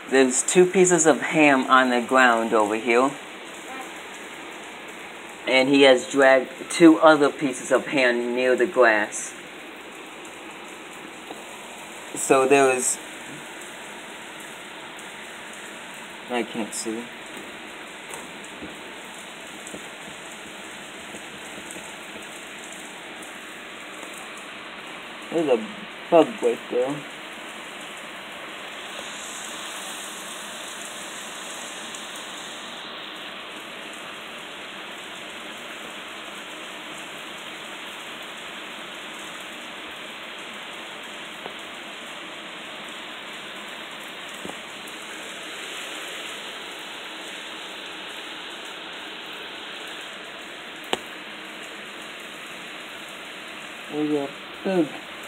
There's 2 pieces of ham on the ground over here. And he has dragged 2 other pieces of ham near the glass. So there is... I can't see. There's a bug right there. There's a bug.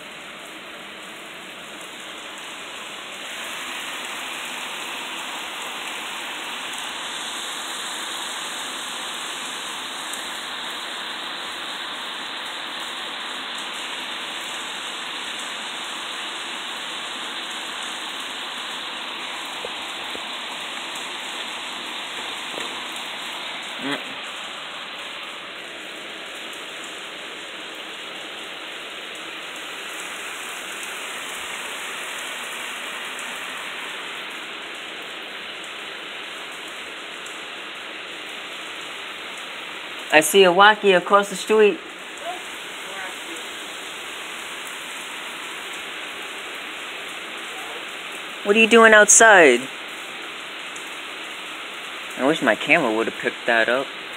I see a walkie across the street. What are you doing outside? I wish my camera would have picked that up.